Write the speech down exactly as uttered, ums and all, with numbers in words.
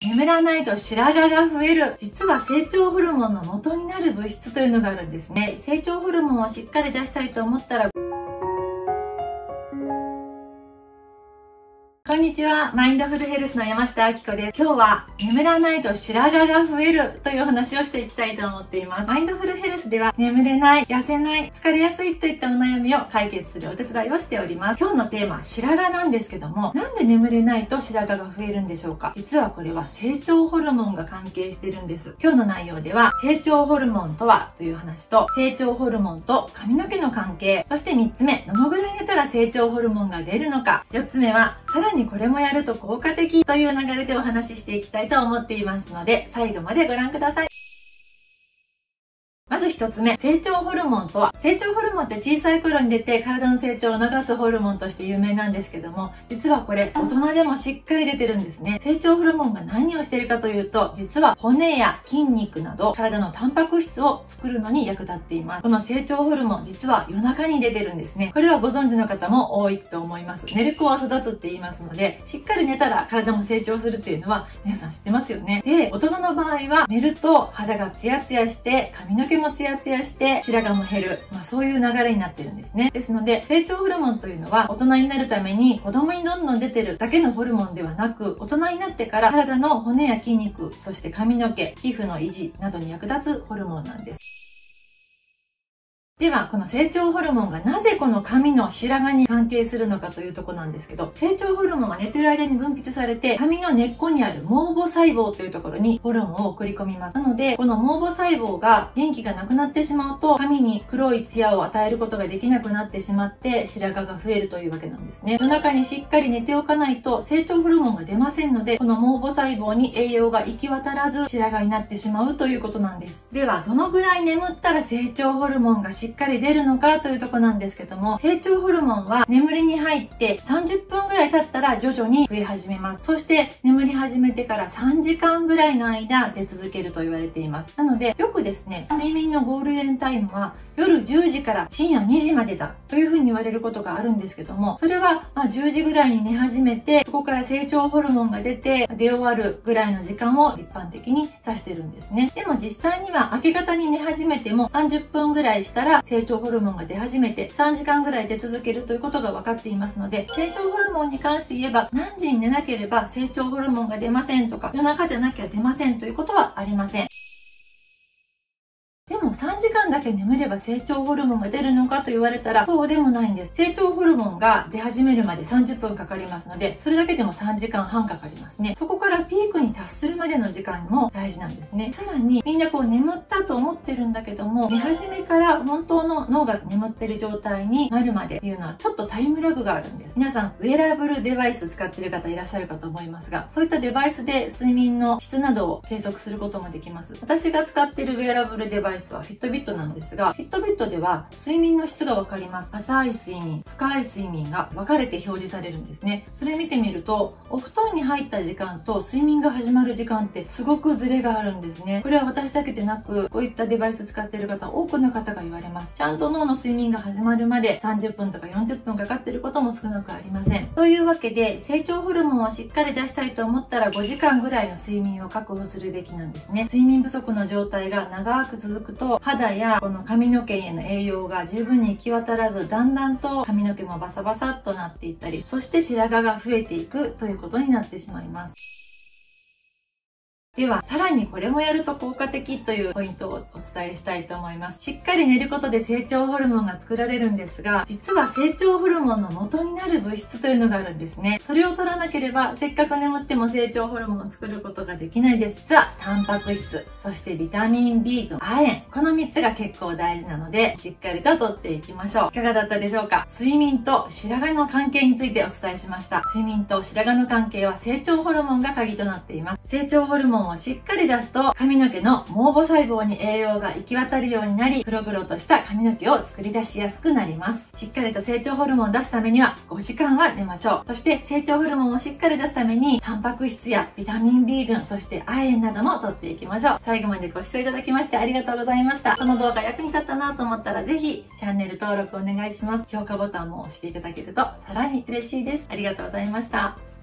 眠らないと白髪が増える。実は成長ホルモンの元になる物質というのがあるんですね。成長ホルモンをしっかり出したいと思ったら、こんにちは。マインドフルヘルスの山下明子です。今日は眠らないと白髪が増えるという話をしていきたいと思っています。マインドフルヘルスでは眠れない、痩せない、疲れやすいといったお悩みを解決するお手伝いをしております。今日のテーマ、白髪なんですけども、なんで眠れないと白髪が増えるんでしょうか？実はこれは成長ホルモンが関係しているんです。今日の内容では、成長ホルモンとはという話と、成長ホルモンと髪の毛の関係、そしてみっつめ、どのぐらい寝たら成長ホルモンが出るのか、よっつめは、さらにこれもやると効果的という流れでお話ししていきたいと思っていますので、最後までご覧ください。まず一つ目、成長ホルモンとは。成長ホルモンって小さい頃に出て体の成長を促すホルモンとして有名なんですけども、実はこれ大人でもしっかり出てるんですね。成長ホルモンが何をしているかというと、実は骨や筋肉など体のタンパク質を作るのに役立っています。この成長ホルモン、実は夜中に出てるんですね。これはご存知の方も多いと思います。寝る子は育つって言いますので、しっかり寝たら体も成長するっていうのは皆さん知ってますよね。で、大人の場合は寝ると肌がツヤツヤして髪の毛もツヤツヤして白髪も減る、まあ、そういう流れになってるんですね。ですので成長ホルモンというのは大人になるために子供にどんどん出てるだけのホルモンではなく、大人になってから体の骨や筋肉、そして髪の毛、皮膚の維持などに役立つホルモンなんです。では、この成長ホルモンがなぜこの髪の白髪に関係するのかというところなんですけど、成長ホルモンが寝てる間に分泌されて、髪の根っこにある毛母細胞というところにホルモンを送り込みます。なので、この毛母細胞が元気がなくなってしまうと、髪に黒いツヤを与えることができなくなってしまって、白髪が増えるというわけなんですね。夜中にしっかり寝ておかないと、成長ホルモンが出ませんので、この毛母細胞に栄養が行き渡らず、白髪になってしまうということなんです。では、どのぐらい眠ったら成長ホルモンがしっかり出るのかというところなんですけども、成長ホルモンは眠りに入ってさんじゅっぷんぐらい経ったら徐々に増え始めます。そして眠り始めてからさんじかんぐらいの間出続けると言われています。なのでよくですね、睡眠のゴールデンタイムは夜じゅうじから深夜にじまでだというふうに言われることがあるんですけども、それはまあじゅうじぐらいに寝始めて、そこから成長ホルモンが出て出終わるぐらいの時間を一般的に指してるんですね。でも実際には明け方に寝始めてもさんじゅっぷんぐらいしたら成長ホルモンが出始めてさんじかんぐらい出続けるということが分かっていますので、成長ホルモンに関して言えば何時に寝なければ成長ホルモンが出ませんとか、夜中じゃなきゃ出ませんということはありません。でもさんじかんだけ眠れば成長ホルモンが出るのかと言われたらそうでもないんです。成長ホルモンが出始めるまでさんじゅっぷんかかりますので、それだけでもさんじかんはんかかりますね。そこからピークに達するまでの時間も大事なんですね。さらにみんなこう眠ったと思ってるんだけども、寝始めから本当の脳が眠ってる状態になるまでっていうのはちょっとタイムラグがあるんです。皆さんウェアラブルデバイス使ってる方いらっしゃるかと思いますが、そういったデバイスで睡眠の質などを計測することもできます。私が使ってるウェアラブルデバイスはフィットビットなんですが、フィットビットでは睡眠の質がわかります。浅い睡眠、深い睡眠が分かれて表示されるんですね。それ見てみると、お布団に入った時間と睡眠が始まる時間ってすごくズレがあるんですね。これは私だけでなく、こういったデバイス使っている方、多くの方が言われます。ちゃんと脳の睡眠が始まるまでさんじゅっぷんとかよんじゅっぷんかかっていることも少なくありません。というわけで、成長ホルモンをしっかり出したいと思ったらごじかんぐらいの睡眠を確保するべきなんですね。睡眠不足の状態が長く続くと、肌やこの髪の毛への栄養が十分に行き渡らず、だんだんと髪の毛もバサバサっとなっていったり、そして白髪が増えていくということになってしまいます。では、さらにこれもやると効果的というポイントをお伝えしたいと思います。しっかり寝ることで成長ホルモンが作られるんですが、実は成長ホルモンの元になる物質というのがあるんですね。それを取らなければ、せっかく眠っても成長ホルモンを作ることができないです。実は、タンパク質、そしてビタミン B 群、亜鉛、このみっつが結構大事なので、しっかりと取っていきましょう。いかがだったでしょうか？睡眠と白髪の関係についてお伝えしました。睡眠と白髪の関係は成長ホルモンが鍵となっています。成長ホルモンをしっかり出すと髪の毛の毛母細胞に栄養が行き渡るようになり、黒々とした髪の毛を作り出しやすくなります。しっかりと成長ホルモンを出すためにはごじかんは寝ましょう。そして成長ホルモンをしっかり出すためにタンパク質やビタミン B 群、そして亜鉛なども取っていきましょう。最後までご視聴いただきましてありがとうございました。この動画役に立ったなと思ったらぜひチャンネル登録お願いします。評価ボタンも押していただけるとさらに嬉しいです。ありがとうございました。